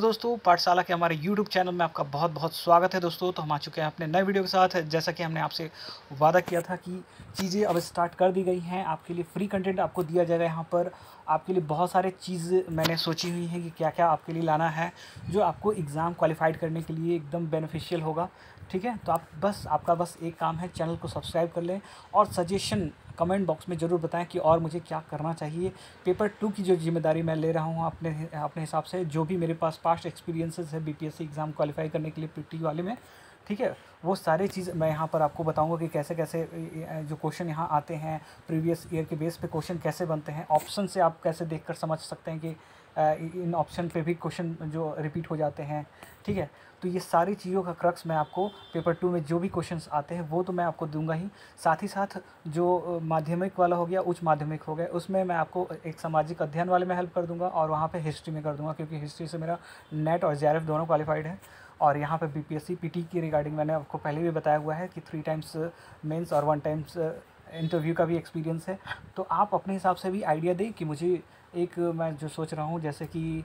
तो दोस्तों पाठशाला के हमारे यूट्यूब चैनल में आपका बहुत बहुत स्वागत है दोस्तों। तो हम आ चुके हैं अपने नए वीडियो के साथ। जैसा कि हमने आपसे वादा किया था कि चीज़ें अब स्टार्ट कर दी गई हैं, आपके लिए फ्री कंटेंट आपको दिया जाएगा। यहाँ पर आपके लिए बहुत सारे चीज़ मैंने सोची हुई हैं कि क्या क्या आपके लिए लाना है जो आपको एग्ज़ाम क्वालिफाइड करने के लिए एकदम बेनिफिशियल होगा। ठीक है, तो आपका बस एक काम है, चैनल को सब्सक्राइब कर लें और सजेशन कमेंट बॉक्स में ज़रूर बताएं कि और मुझे क्या करना चाहिए। पेपर 2 की जो ज़िम्मेदारी मैं ले रहा हूँ अपने अपने हिसाब से, जो भी मेरे पास पास्ट एक्सपीरियंसेस है बीपीएससी एग्ज़ाम क्वालिफाई करने के लिए पीटी वाले में, ठीक है, वो सारी चीज़ मैं यहाँ पर आपको बताऊँगा कि कैसे कैसे जो क्वेश्चन यहाँ आते हैं प्रीवियस ईयर के बेस पे क्वेश्चन कैसे बनते हैं, ऑप्शन से आप कैसे देखकर समझ सकते हैं कि इन ऑप्शन पे भी क्वेश्चन जो रिपीट हो जाते हैं। ठीक है, तो ये सारी चीज़ों का क्रक्स मैं आपको पेपर 2 में जो भी क्वेश्चंस आते हैं वो तो मैं आपको दूंगा ही, साथ ही साथ जो माध्यमिक वाला हो गया, उच्च माध्यमिक हो गया, उसमें मैं आपको एक सामाजिक अध्ययन वाले में हेल्प कर दूंगा और वहाँ पे हिस्ट्री में कर दूंगा, क्योंकि हिस्ट्री से मेरा नेट और जेआरएफ दोनों क्वालिफाइड है। और यहाँ पे बीपीएससी पीटी की रिगार्डिंग मैंने आपको पहले भी बताया हुआ है कि 3 टाइम्स मेंस और 1 टाइम्स इंटरव्यू का भी एक्सपीरियंस है। तो आप अपने हिसाब से भी आइडिया दें कि मुझे एक मैं जो सोच रहा हूँ, जैसे कि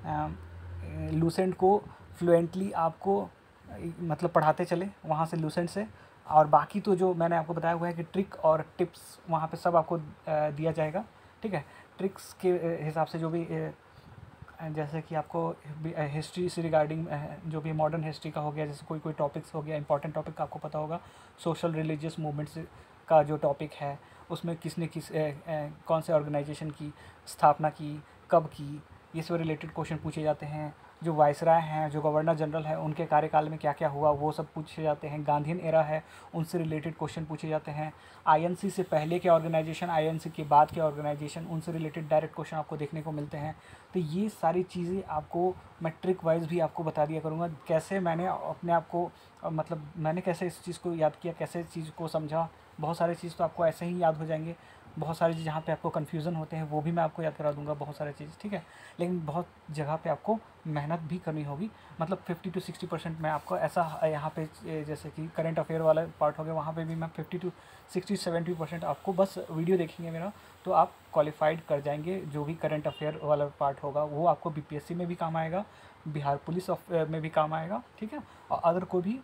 लूसेंट को फ्लुएंटली आपको मतलब पढ़ाते चले वहाँ से लूसेंट से, और बाकी तो जो मैंने आपको बताया हुआ है कि ट्रिक और टिप्स वहाँ पे सब आपको दिया जाएगा। ठीक है, ट्रिक्स के हिसाब से जो भी जैसे कि आपको हिस्ट्री से रिगार्डिंग जो भी मॉडर्न हिस्ट्री का हो गया, जैसे कोई कोई टॉपिक्स हो गया, इंपॉर्टेंट टॉपिक आपको पता होगा, सोशल रिलीजियस मूवमेंट्स का जो टॉपिक है उसमें किसने कौन से ऑर्गेनाइजेशन की स्थापना की, कब की, ये सब रिलेटेड क्वेश्चन पूछे जाते हैं। जो वाइसराय हैं, जो गवर्नर जनरल हैं, उनके कार्यकाल में क्या क्या हुआ वो सब पूछे जाते हैं। गांधीयन एरा है, उनसे रिलेटेड क्वेश्चन पूछे जाते हैं। आईएनसी से पहले के ऑर्गेनाइजेशन, आईएनसी के बाद के ऑर्गेनाइजेशन, उनसे रिलेटेड डायरेक्ट क्वेश्चन आपको देखने को मिलते हैं। तो ये सारी चीज़ें आपको मैं ट्रिक वाइज भी आपको बता दिया करूँगा, कैसे मैंने अपने आप को मतलब मैंने कैसे इस चीज़ को याद किया, कैसे इस चीज़ को समझा। बहुत सारी चीज़ तो आपको ऐसे ही याद हो जाएंगे, बहुत सारी जहाँ पे आपको कन्फ्यूज़न होते हैं वो भी मैं आपको याद करा दूंगा, बहुत सारी चीज़। ठीक है, लेकिन बहुत जगह पे आपको मेहनत भी करनी होगी, मतलब 50 to 60% मैं आपको ऐसा यहाँ पे जैसे कि करंट अफेयर वाला पार्ट हो गया, वहाँ पे भी मैं 50 to 60-70% आपको बस वीडियो देखेंगे मेरा तो आप क्वालिफाइड कर जाएंगे। जो भी करंट अफेयर वाला पार्ट होगा वो आपको बीपीएससी में भी काम आएगा, बिहार पुलिस में भी काम आएगा। ठीक है, और अगर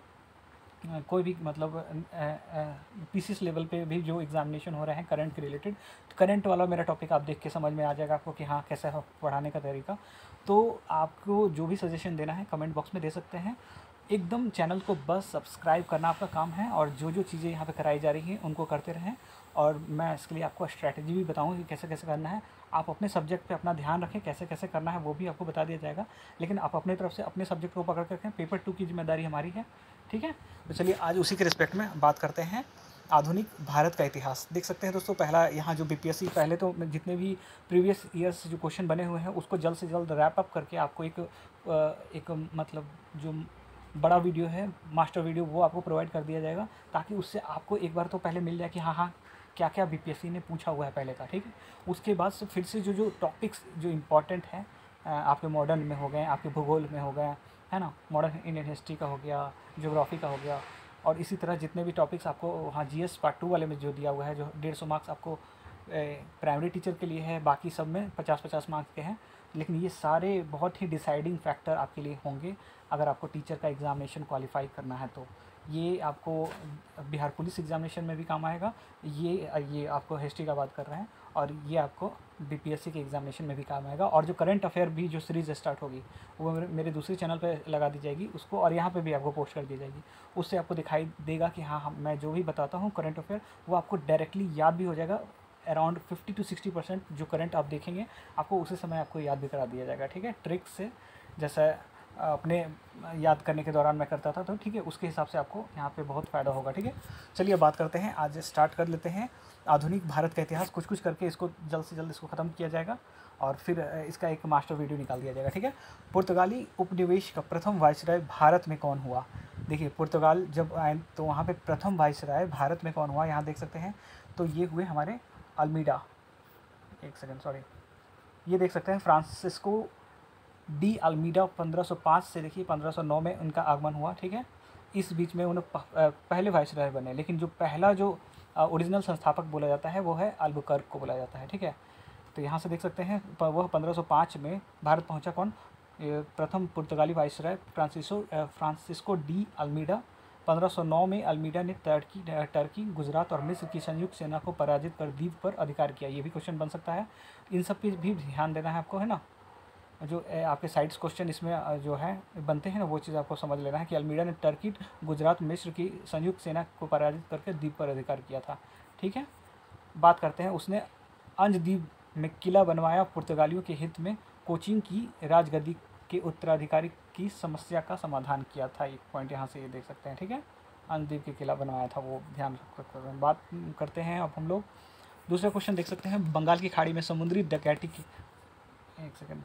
कोई भी मतलब पीसीएस लेवल पे भी जो एग्जामिनेशन हो रहे हैं करंट के रिलेटेड, तो करंट वाला मेरा टॉपिक आप देख के समझ में आ जाएगा आपको कि हाँ कैसा है पढ़ाने का तरीका। तो आपको जो भी सजेशन देना है कमेंट बॉक्स में दे सकते हैं। एकदम चैनल को बस सब्सक्राइब करना आपका काम है, और जो जो चीज़ें यहाँ पे कराई जा रही हैं उनको करते रहें। और मैं इसके लिए आपको स्ट्रैटेजी भी बताऊँगा कि कैसे कैसे करना है। आप अपने सब्जेक्ट पे अपना ध्यान रखें, कैसे कैसे करना है वो भी आपको बता दिया जाएगा, लेकिन आप अपनी तरफ से अपने सब्जेक्ट को पकड़ कर रखें। पेपर 2 की जिम्मेदारी हमारी है। ठीक है, तो चलिए आज उसी के रिस्पेक्ट में बात करते हैं। आधुनिक भारत का इतिहास देख सकते हैं दोस्तों। पहला यहाँ जो बीपीएससी पहले तो जितने भी प्रीवियस ईयर्स जो क्वेश्चन बने हुए हैं उसको जल्द से जल्द रैप अप करके आपको एक मतलब जो बड़ा वीडियो है, मास्टर वीडियो, वो आपको प्रोवाइड कर दिया जाएगा, ताकि उससे आपको एक बार तो पहले मिल जाए कि हाँ हाँ क्या क्या बीपीएससी ने पूछा हुआ है पहले का। ठीक है, उसके बाद से फिर से जो जो टॉपिक्स जो इम्पॉर्टेंट हैं आपके मॉडर्न में हो गए, आपके भूगोल में हो गए, है ना, मॉडर्न इंडियन हिस्ट्री का हो गया, ज्योग्राफी का हो गया, और इसी तरह जितने भी टॉपिक्स आपको वहाँ जीएस पार्ट 2 वाले में जो दिया हुआ है, जो 150 मार्क्स आपको प्राइमरी टीचर के लिए है, बाकी सब में 50-50 मार्क्स के हैं, लेकिन ये सारे बहुत ही डिसाइडिंग फैक्टर आपके लिए होंगे अगर आपको टीचर का एग्ज़ामिनेशन क्वालिफाई करना है। तो ये आपको बिहार पुलिस एग्ज़ामिनेशन में भी काम आएगा, ये आपको हिस्ट्री का बात कर रहे हैं, और ये आपको बीपीएससी के एग्ज़ामिनेशन में भी काम आएगा। और जो करंट अफेयर भी जो सीरीज़ स्टार्ट होगी वो मेरे दूसरे चैनल पे लगा दी जाएगी उसको, और यहाँ पे भी आपको पोस्ट कर दी जाएगी। उससे आपको दिखाई देगा कि हाँ मैं जो भी बताता हूँ करंट अफेयर वो आपको डायरेक्टली याद भी हो जाएगा। अराउंड 50 to 60% जो करंट आप देखेंगे आपको उसी समय आपको याद भी करा दिया जाएगा। ठीक है, ट्रिक से जैसा अपने याद करने के दौरान मैं करता था, तो ठीक है उसके हिसाब से आपको यहाँ पे बहुत फ़ायदा होगा। ठीक है, चलिए बात करते हैं, आज स्टार्ट कर लेते हैं आधुनिक भारत का इतिहास। कुछ कुछ करके इसको जल्द से जल्द इसको ख़त्म किया जाएगा और फिर इसका एक मास्टर वीडियो निकाल दिया जाएगा। ठीक है, पुर्तगाली उपनिवेश का प्रथम वायसराय भारत में कौन हुआ। देखिए पुर्तगाल जब आए तो वहाँ पे प्रथम वायसराय भारत में कौन हुआ, यहाँ देख सकते हैं। तो ये हुए हमारे अल्मीडा, एक सेकेंड सॉरी, ये देख सकते हैं फ्रांसिस्को डी अल्मीडा 1505 से देखिए 1509 में उनका आगमन हुआ। ठीक है, इस बीच में उन्हें पहले वाइसराय बने, लेकिन जो पहला जो ओरिजिनल संस्थापक बोला जाता है वो है अल्बुकर्क को बोला जाता है। ठीक है, तो यहाँ से देख सकते हैं वह 1505 में भारत पहुँचा कौन, प्रथम पुर्तगाली वाइसराय फ्रांसिस्को डी अल्मीडा। 1509 में अल्मीडा ने टर्की, गुजरात और मिस्र की संयुक्त सेना को पराजित कर द्वीप पर अधिकार किया। ये भी क्वेश्चन बन सकता है, इन सब पे भी ध्यान देना है आपको, है ना। जो आपके साइड्स क्वेश्चन इसमें जो है बनते हैं ना, वो चीज़ आपको समझ लेना है कि अल्मीडा ने टर्की, गुजरात, मिस्र की संयुक्त सेना को पराजित करके द्वीप पर अधिकार किया था। ठीक है, बात करते हैं, उसने अंज द्वीप में किला बनवाया, पुर्तगालियों के हित में कोचिन की राजगद्दी के उत्तराधिकारी की समस्या का समाधान किया था। एक पॉइंट यहाँ से ये देख सकते हैं। ठीक है, अंज द्वीप के किला बनवाया था, वो ध्यान रख। बात करते हैं अब हम लोग दूसरा क्वेश्चन देख सकते हैं, बंगाल की खाड़ी में समुद्री डकैती की, एक सेकेंड,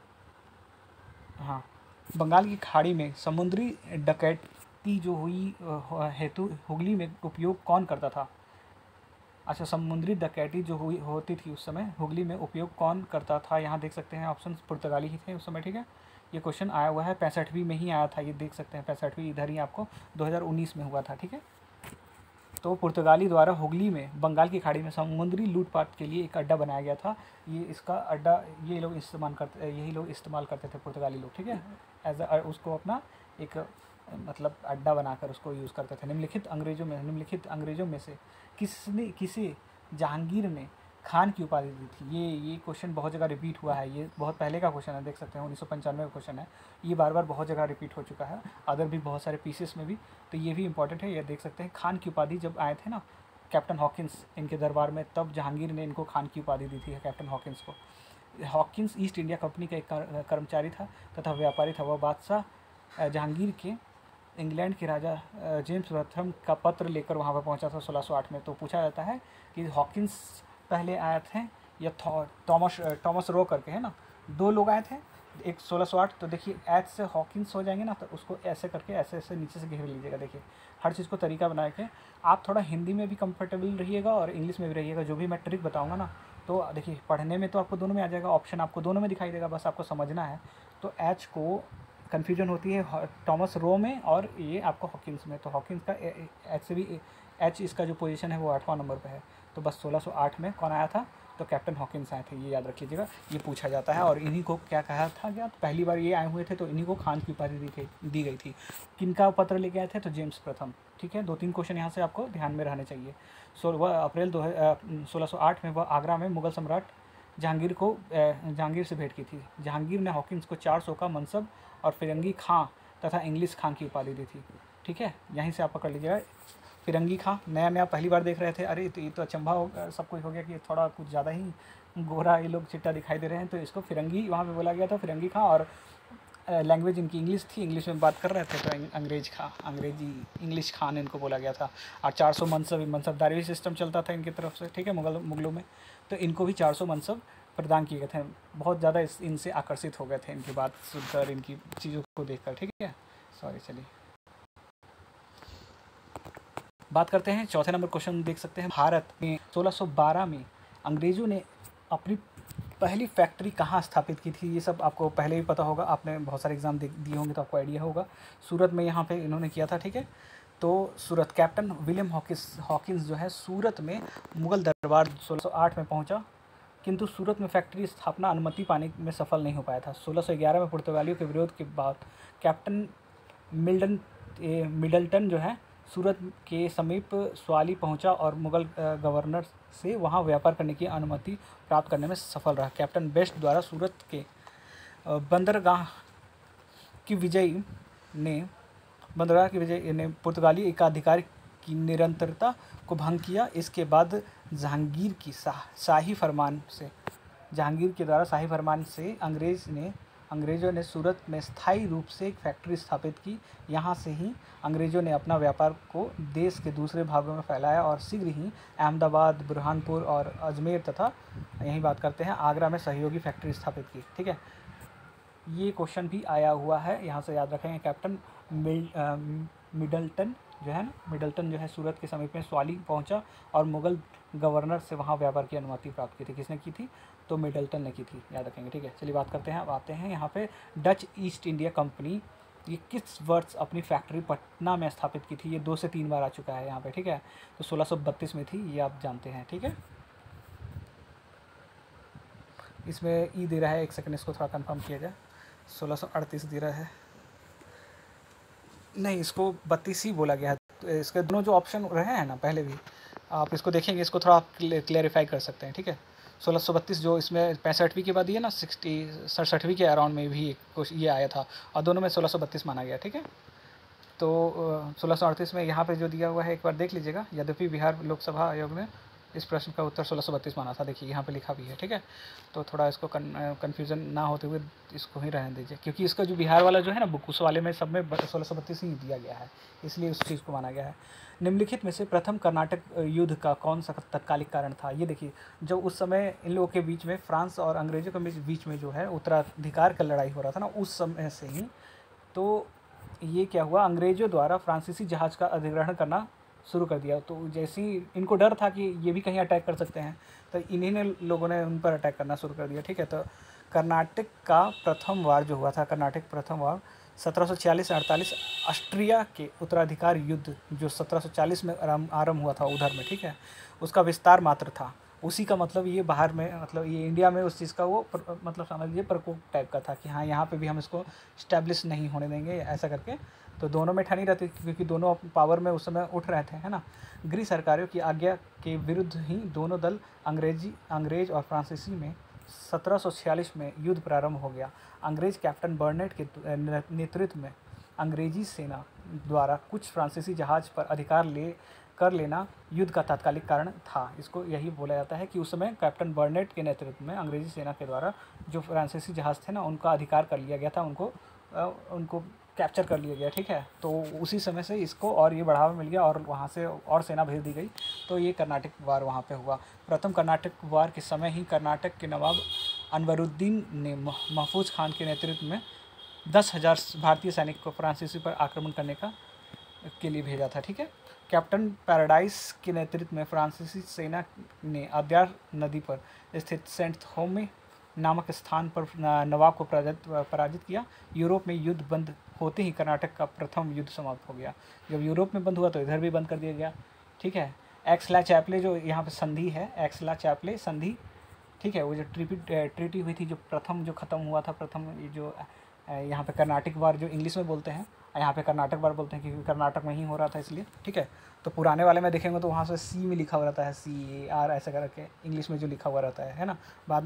हाँ, बंगाल की खाड़ी में समुद्री डकैती जो हुई हेतु हुगली में उपयोग कौन करता था। अच्छा, समुद्री डकैती जो होती थी उस समय हुगली में उपयोग कौन करता था। यहाँ देख सकते हैं ऑप्शन पुर्तगाली ही थे उस समय। ठीक है, ये क्वेश्चन आया हुआ है 65वीं में ही आया था, ये देख सकते हैं 65वीं इधर ही आपको 2019 में हुआ था। ठीक है, तो पुर्तगाली द्वारा हुगली में बंगाल की खाड़ी में समुद्री लूटपाट के लिए एक अड्डा बनाया गया था। ये इसका अड्डा यही लोग इस्तेमाल करते थे पुर्तगाली लोग। ठीक है, एज उसको अपना एक मतलब अड्डा बनाकर उसको यूज़ करते थे। निम्नलिखित अंग्रेजों में से किसे जहांगीर ने खान की उपाधि दी थी। ये क्वेश्चन बहुत जगह रिपीट हुआ है, ये बहुत पहले का क्वेश्चन है, देख सकते हैं 1995 का क्वेश्चन है। ये बार बार बहुत जगह रिपीट हो चुका है, अदर भी बहुत सारे पीसेस में भी, तो ये भी इंपॉर्टेंट है। ये देख सकते हैं, खान की उपाधि जब आए थे ना कैप्टन हॉकिंस इनके दरबार में, तब जहांगीर ने इनको खान की उपाधि दी थी कैप्टन हॉकिंस को। हॉकिंस ईस्ट इंडिया कंपनी का एक कर्मचारी था तथा व्यापारी था। वह बादशाह जहांगीर के इंग्लैंड के राजा जेम्स प्रथम का पत्र लेकर वहाँ पर पहुँचा था 1608 में। तो पूछा जाता है कि हॉकिंस पहले आए थे या टॉमस रो करके, है ना, दो लोग आए थे, एक 1608। तो देखिए एच से हॉकिंस हो जाएंगे ना, तो उसको ऐसे करके ऐसे नीचे से घेर लीजिएगा। देखिए हर चीज़ को तरीका बना के आप थोड़ा हिंदी में भी कंफर्टेबल रहिएगा और इंग्लिश में भी रहिएगा। जो भी मैं ट्रिक बताऊँगा ना, तो देखिए पढ़ने में तो आपको दोनों में आ जाएगा, ऑप्शन आपको दोनों में दिखाई देगा, बस आपको समझना है। तो एच को कन्फ्यूजन होती है टॉमस रो में और ये आपको हॉकिंस में। तो हॉकिंस का एच से भी एच इसका जो पोजीशन है वो 8वां नंबर पे है। तो बस 1608 में कौन आया था, तो कैप्टन हॉकिंस आए थे, ये याद रख लीजिएगा। ये पूछा जाता है। और इन्हीं को क्या कहा था, क्या पहली बार ये आए हुए थे तो इन्हीं को खान की उपाधि दी गई थी। किनका पत्र लेके आए थे, तो जेम्स प्रथम। ठीक है, 2-3 क्वेश्चन यहाँ से आपको ध्यान में रहने चाहिए। 16 अप्रैल 1608 में वह आगरा में मुगल सम्राट जहांगीर से भेंट की थी। जहांगीर ने हॉकिंस को 400 का मनसब और फिरंगी खां तथा इंग्लिश खां की उपाधि दी थी। ठीक है, यहीं से आप पकड़ लीजिएगा। फिरंगी खां नया पहली बार देख रहे थे, अरे तो ये तो अचंभा सब कुछ हो गया कि थोड़ा कुछ ज़्यादा ही गोरा ये लोग चिट्टा दिखाई दे रहे हैं, तो इसको फिरंगी वहाँ पे बोला गया था, फिरंगी खां। और लैंग्वेज इनकी इंग्लिश थी, इंग्लिश में बात कर रहे थे, तो इंग्लिश खान इनको बोला गया था। और 400 मनसबदारी सिस्टम चलता था इनकी तरफ से। ठीक है, मुगलों में, तो इनको भी 400 मनसब प्रदान किए गए थे। बहुत ज़्यादा इनसे आकर्षित हो गए थे, इनकी बात सुनकर, इनकी चीज़ों को देखकर। ठीक है, सॉरी, चलिए बात करते हैं। चौथे नंबर क्वेश्चन देख सकते हैं, भारत में 1612 में अंग्रेज़ों ने अपनी पहली फैक्ट्री कहाँ स्थापित की थी। ये सब आपको पहले ही पता होगा, आपने बहुत सारे एग्जाम दिए होंगे तो आपको आइडिया होगा। सूरत में यहाँ पे इन्होंने किया था। ठीक है, तो सूरत, कैप्टन विलियम हॉकिंस जो है सूरत में मुगल दरबार 1608 में पहुँचा, किंतु सूरत में फैक्ट्री स्थापना अनुमति पाने में सफल नहीं हो पाया था। 1611 में पुर्तगालियों के विरोध के बाद कैप्टन मिडल्टन जो है सूरत के समीप स्वाली पहुंचा और मुगल गवर्नर से वहां व्यापार करने की अनुमति प्राप्त करने में सफल रहा। कैप्टन बेस्ट द्वारा सूरत के बंदरगाह की विजय ने पुर्तगाली एकाधिकार की निरंतरता को भंग किया। इसके बाद जहांगीर के द्वारा शाही फरमान से अंग्रेज़ों ने सूरत में स्थायी रूप से एक फैक्ट्री स्थापित की। यहाँ से ही अंग्रेज़ों ने अपना व्यापार को देश के दूसरे भागों में फैलाया और शीघ्र ही अहमदाबाद, बुरहानपुर और अजमेर तथा यही बात करते हैं आगरा में सहयोगी फैक्ट्री स्थापित की। ठीक है, ये क्वेश्चन भी आया हुआ है, यहाँ से याद रखेंगे। कैप्टन मिडल्टन जो है सूरत के समीप में स्वाली पहुंचा और मुगल गवर्नर से वहां व्यापार की अनुमति प्राप्त की थी। किसने की थी, तो मिडल्टन ने की थी, याद रखेंगे। ठीक है, चलिए बात करते हैं। अब आते हैं यहाँ पे डच ईस्ट इंडिया कंपनी, ये किस वर्ष अपनी फैक्ट्री पटना में स्थापित की थी। ये 2 से 3 बार आ चुका है यहाँ पे। ठीक है, तो 1632 में थी, ये आप जानते हैं। ठीक है, इसमें ई दे रहा है, एक सेकंड इसको थोड़ा कंफर्म किया जाए। 1638 दे रहा है, नहीं इसको 32 ही बोला गया है। तो इसके दोनों जो ऑप्शन रहे हैं ना पहले भी, आप इसको देखेंगे, इसको थोड़ा आप क्लेरिफाई कर सकते हैं, ठीक है। 1632 जो इसमें 65वीं के बाद दिए ना, 67वीं के अराउंड में भी कुछ ये आया था, और दोनों में 1632 माना गया, ठीक है। तो 1638 में यहाँ पे जो दिया हुआ है एक बार देख लीजिएगा। यद्यपि बिहार लोकसभा आयोग ने इस प्रश्न का उत्तर 1632 माना था, देखिए यहाँ पे लिखा भी है, ठीक है। तो थोड़ा इसको कन्फ्यूज़न ना होते हुए इसको ही रहने दीजिए, क्योंकि इसका जो बिहार वाला जो है ना बुक, उस वाले में सब में 1632 ही दिया गया है, इसलिए उस चीज़ को माना गया है। निम्नलिखित में से प्रथम कर्नाटक युद्ध का कौन सा तत्कालिक कारण था? ये देखिए, जब उस समय इन लोगों के बीच में, फ्रांस और अंग्रेज़ों के बीच में जो है उत्तराधिकार का लड़ाई हो रहा था ना, उस समय से ही तो ये क्या हुआ, अंग्रेज़ों द्वारा फ्रांसीसी जहाज़ का अधिग्रहण करना शुरू कर दिया। तो जैसे ही इनको डर था कि ये भी कहीं अटैक कर सकते हैं, तो इन्हीं ने लोगों ने उन पर अटैक करना शुरू कर दिया, ठीक है। तो कर्नाटक का प्रथम वार जो हुआ था, कर्नाटक प्रथम वार 1740-48 ऑस्ट्रिया के उत्तराधिकार युद्ध जो 1740 में आरंभ हुआ था उधर में, ठीक है, उसका विस्तार मात्र था। उसी का मतलब ये बाहर में, मतलब ये इंडिया में उस चीज़ का वो मतलब समझ लीजिए प्रकोप टाइप का था कि हाँ यहाँ पे भी हम इसको इस्टेब्लिश नहीं होने देंगे ऐसा करके। तो दोनों में ठनी रहती, क्योंकि दोनों पावर में उस समय उठ रहे थे, है ना। गृह सरकारों की आज्ञा के विरुद्ध ही दोनों दल अंग्रेज और फ्रांसीसी में 1746 में युद्ध प्रारंभ हो गया। अंग्रेज कैप्टन बर्नेट के नेतृत्व में अंग्रेजी सेना द्वारा कुछ फ्रांसीसी जहाज़ पर अधिकार कर लेना युद्ध का तात्कालिक कारण था। इसको यही बोला जाता है कि उस समय कैप्टन बर्नेट के नेतृत्व में अंग्रेजी सेना के द्वारा जो फ्रांसीसी जहाज़ थे ना, उनका अधिकार कर लिया गया था, उनको कैप्चर कर लिया गया, ठीक है। तो उसी समय से इसको और ये बढ़ावा मिल गया और वहाँ से और सेना भेज दी गई, तो ये कर्नाटक वार वहाँ पे हुआ। प्रथम कर्नाटक वार के समय ही कर्नाटक के नवाब अनवरुद्दीन ने महफूज खान के नेतृत्व में 10,000 भारतीय सैनिक को फ्रांसीसी पर आक्रमण करने के लिए भेजा था, ठीक है। कैप्टन पैराडाइस के नेतृत्व में फ्रांसीसी सेना ने अद्यार नदी पर स्थित सेंट थोमे नामक स्थान पर नवाब को पराजित किया। यूरोप में युद्ध बंद होते ही कर्नाटक का प्रथम युद्ध समाप्त हो गया। जब यूरोप में बंद हुआ तो इधर भी बंद कर दिया गया, ठीक है। एक्सला चैपले जो यहाँ पे संधि है, एक्सला चैपले संधि, ठीक है, वो जो ट्रीटी हुई थी, जो प्रथम जो ख़त्म हुआ था, प्रथम ये जो यहाँ पे कर्नाटक वार जो इंग्लिश में बोलते हैं, यहाँ पे कर्नाटक वार बोलते हैं क्योंकि कर्नाटक में ही हो रहा था इसलिए, ठीक है। तो पुराने वाले में देखेंगे तो वहाँ से सी में लिखा हुआ रहता है, CAR ऐसा करके इंग्लिश में जो लिखा हुआ रहता है ना। बाद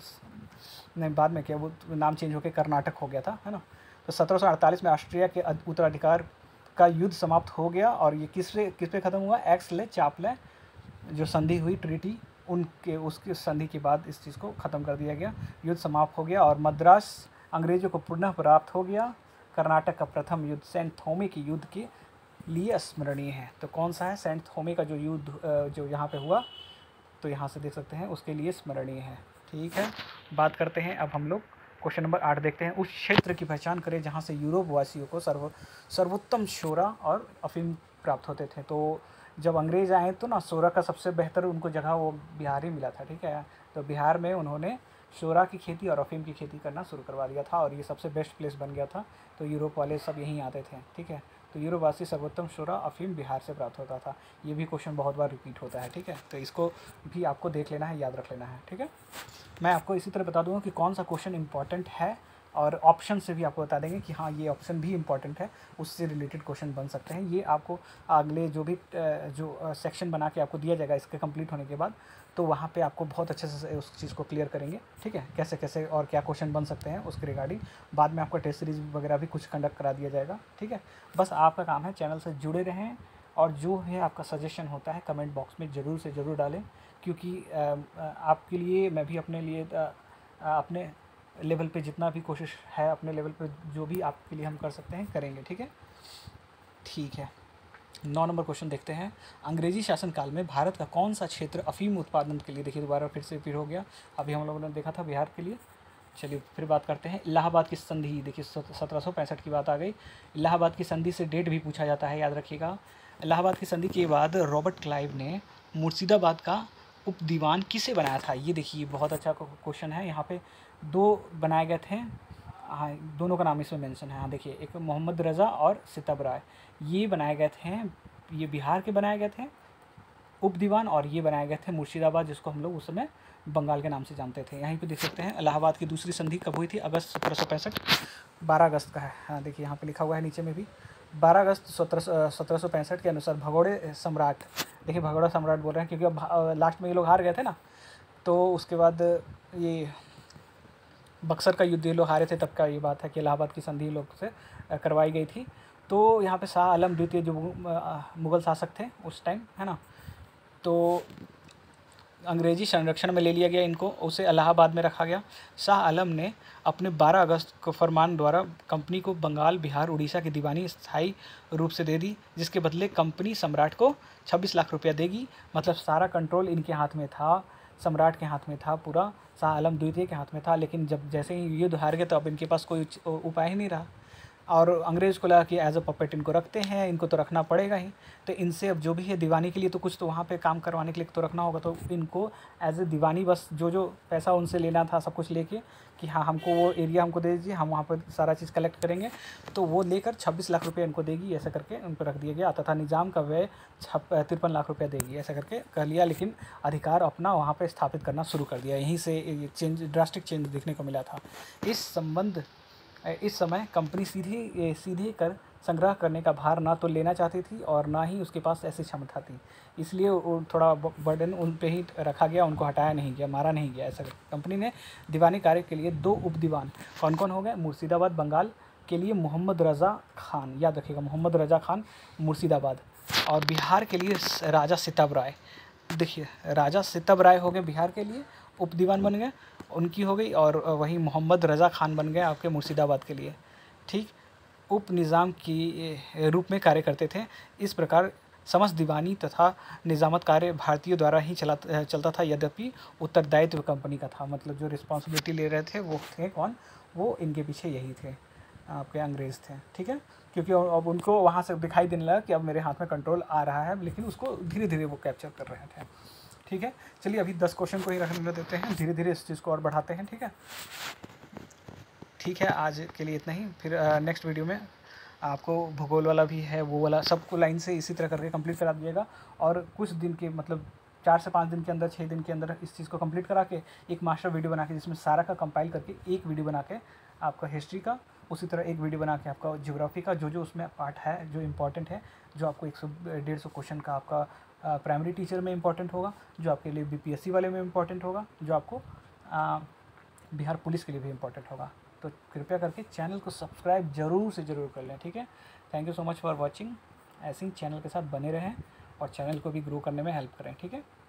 में क्या वो नाम चेंज होकर कर्नाटक हो गया था, है ना। तो 1748 में ऑस्ट्रिया के उत्तराधिकार का युद्ध समाप्त हो गया, और ये किस पे ख़त्म हुआ, एक्सले चापले जो संधि हुई ट्रीटी, उसकी संधि के बाद इस चीज़ को ख़त्म कर दिया गया, युद्ध समाप्त हो गया और मद्रास अंग्रेज़ों को पुनः प्राप्त हो गया। कर्नाटक का प्रथम युद्ध सेंट थोमे के युद्ध के लिए स्मरणीय है। तो कौन सा है, सेंट थोमे का जो युद्ध जो यहाँ पे हुआ, तो यहाँ से देख सकते हैं, उसके लिए स्मरणीय है, ठीक है। बात करते हैं अब हम लोग क्वेश्चन नंबर 8 देखते हैं। उस क्षेत्र की पहचान करें जहाँ से यूरोप वासियों को सर्वोत्तम शोरा और अफीम प्राप्त होते थे। तो जब अंग्रेज़ आए तो ना, शोरा का सबसे बेहतर उनको जगह वो बिहार ही मिला था, ठीक है। तो बिहार में उन्होंने शोरा की खेती और अफीम की खेती करना शुरू करवा दिया था, और ये सबसे बेस्ट प्लेस बन गया था। तो यूरोप वाले सब यहीं आते थे, ठीक है। तो यूरोपवासी सर्वोत्तम शोरा अफीम बिहार से प्राप्त होता था। ये भी क्वेश्चन बहुत बार रिपीट होता है, ठीक है। तो इसको भी आपको देख लेना है, याद रख लेना है, ठीक है। मैं आपको इसी तरह बता दूँगा कि कौन सा क्वेश्चन इंपॉर्टेंट है, और ऑप्शन से भी आपको बता देंगे कि हाँ ये ऑप्शन भी इंपॉर्टेंट है, उससे रिलेटेड क्वेश्चन बन सकते हैं। ये आपको अगले जो भी सेक्शन बना के आपको दिया जाएगा इसके कंप्लीट होने के बाद, तो वहाँ पे आपको बहुत अच्छे से उस चीज़ को क्लियर करेंगे, ठीक है, कैसे कैसे और क्या क्वेश्चन बन सकते हैं उसके रिगार्डिंग। बाद में आपका टेस्ट सीरीज वगैरह भी कुछ कंडक्ट करा दिया जाएगा, ठीक है। बस आपका काम है चैनल से जुड़े रहें, और जो है आपका सजेशन होता है कमेंट बॉक्स में ज़रूर से ज़रूर डालें, क्योंकि आपके लिए, मैं भी अपने लिए अपने लेवल पे जितना भी कोशिश है, अपने लेवल पे जो भी आपके लिए हम कर सकते हैं करेंगे, ठीक है। ठीक है, 9 नंबर क्वेश्चन देखते हैं। अंग्रेजी शासनकाल में भारत का कौन सा क्षेत्र अफीम उत्पादन के लिए, देखिए दोबारा फिर से रिपीट हो गया, अभी हम लोगों ने देखा था बिहार के लिए। चलिए फिर बात करते हैं इलाहाबाद की संधि, देखिए 1765 की बात आ गई। इलाहाबाद की संधि से डेट भी पूछा जाता है, याद रखिएगा। इलाहाबाद की संधि के बाद रॉबर्ट क्लाइव ने मुर्शिदाबाद का उप दीवान किसे बनाया था? ये देखिए बहुत अच्छा क्वेश्चन है। यहाँ पे 2 बनाए गए थे, हाँ दोनों का नाम इसमें मेंशन है। हाँ देखिए, एक मोहम्मद रज़ा और सितब राय, ये बनाए गए थे, ये बिहार के बनाए गए थे, उप दीवान, और ये बनाए गए थे मुर्शिदाबाद, जिसको हम लोग उस समय बंगाल के नाम से जानते थे। यहीं पे देख सकते हैं इलाहाबाद की दूसरी संधि कब हुई थी, अगस्त 1765, 12 अगस्त का है। हाँ देखिए यहाँ पे लिखा हुआ है नीचे में भी 12 अगस्त 1765 के अनुसार भगोड़े सम्राट, देखिए भगोड़ा सम्राट बोल रहे हैं क्योंकि अब लास्ट में ये लोग हार गए थे ना, तो उसके बाद ये बक्सर का युद्ध ये लोग हारे थे, तब का ये बात है कि इलाहाबाद की संधि लोग से करवाई गई थी। तो यहाँ पे शाह आलम द्वितीय जो मुग़ल शासक थे उस टाइम, है ना, तो अंग्रेजी संरक्षण में ले लिया गया इनको, उसे इलाहाबाद में रखा गया। शाह आलम ने अपने 12 अगस्त को फरमान द्वारा कंपनी को बंगाल, बिहार, उड़ीसा की दीवानी स्थायी रूप से दे दी, जिसके बदले कंपनी सम्राट को 26 लाख रुपया देगी। मतलब सारा कंट्रोल इनके हाथ में था, सम्राट के हाथ में था पूरा, शाह आलम द्वितीय के हाथ में था। लेकिन जब जैसे ही युद्ध हार गए तो अब इनके पास कोई उपाय ही नहीं रहा, और अंग्रेज़ को लगा कि एज अ पपेट इनको रखते हैं, इनको तो रखना पड़ेगा ही, तो इनसे अब जो भी है दीवानी के लिए तो कुछ तो वहाँ पे काम करवाने के लिए तो रखना होगा, तो इनको एज ए दीवानी बस जो पैसा उनसे लेना था सब कुछ लेके कि हाँ हमको वो एरिया हमको दे दीजिए, हम वहाँ पर सारा चीज़ कलेक्ट करेंगे, तो वो लेकर 26 लाख रुपये इनको देगी, ऐसा करके उन पर रख दिया गया तथा निज़ाम का व्यय 53 लाख रुपया देगी, ऐसा करके कह लिया। लेकिन अधिकार अपना वहाँ पर स्थापित करना शुरू कर दिया, यहीं से ये चेंज, ड्रास्टिक चेंज देखने को मिला था। इस समय कंपनी सीधे कर संग्रह करने का भार ना तो लेना चाहती थी और ना ही उसके पास ऐसी क्षमता थी, इसलिए वो थोड़ा बर्डन उन पे ही रखा गया, उनको हटाया नहीं गया, मारा नहीं गया। ऐसा कंपनी ने दीवानी कार्य के लिए 2 उप दीवान कौन कौन हो गए, मुर्शिदाबाद बंगाल के लिए मोहम्मद रज़ा खान, याद रखिएगा मोहम्मद रज़ा खान मुर्शिदाबाद, और बिहार के लिए राजा सितब राय, देखिए राजा सितब राय हो गए बिहार के लिए, उप दीवान बन गए उनकी हो गई, और वही मोहम्मद रज़ा खान बन गए आपके मुर्शिदाबाद के लिए, ठीक। उप निज़ाम की रूप में कार्य करते थे। इस प्रकार समस्त दीवानी तथा निज़ामत कार्य भारतीयों द्वारा ही चलता था, यद्यपि उत्तरदायित्व कंपनी का था। मतलब जो रिस्पॉन्सिबिलिटी ले रहे थे वो थे कौन, वो इनके पीछे यही थे, आपके अंग्रेज़ थे, ठीक है। क्योंकि अब उनको वहाँ से दिखाई देने लगा कि अब मेरे हाथ में कंट्रोल आ रहा है, लेकिन उसको धीरे धीरे वो कैप्चर कर रहे थे, ठीक है। चलिए अभी 10 क्वेश्चन को ही रखने देते हैं, धीरे धीरे इस चीज़ को और बढ़ाते हैं, ठीक है। ठीक है, आज के लिए इतना ही, फिर नेक्स्ट वीडियो में आपको भूगोल वाला भी है, वो वाला सबको लाइन से इसी तरह करके कंप्लीट करा दिएगा, और कुछ दिन के मतलब 4 से 5 दिन के अंदर, 6 दिन के अंदर इस चीज़ को कंप्लीट करा के एक मास्टर वीडियो बना के, जिसमें सारा का कंपाइल करके एक वीडियो बना के आपका हिस्ट्री का, उसी तरह एक वीडियो बना के आपका ज्योग्राफी का जो उसमें पार्ट है जो इम्पोर्टेंट है, जो आपको 100-150 क्वेश्चन का आपका प्राइमरी टीचर में इम्पोर्टेंट होगा, जो आपके लिए बीपीएससी वाले में इम्पोर्टेंट होगा, जो आपको बिहार पुलिस के लिए भी इम्पोर्टेंट होगा। तो कृपया करके चैनल को सब्सक्राइब ज़रूर से ज़रूर कर लें, ठीक है। Thank you so much for watching. ऐसे ही चैनल के साथ बने रहें और चैनल को भी ग्रो करने में हेल्प करें, ठीक है।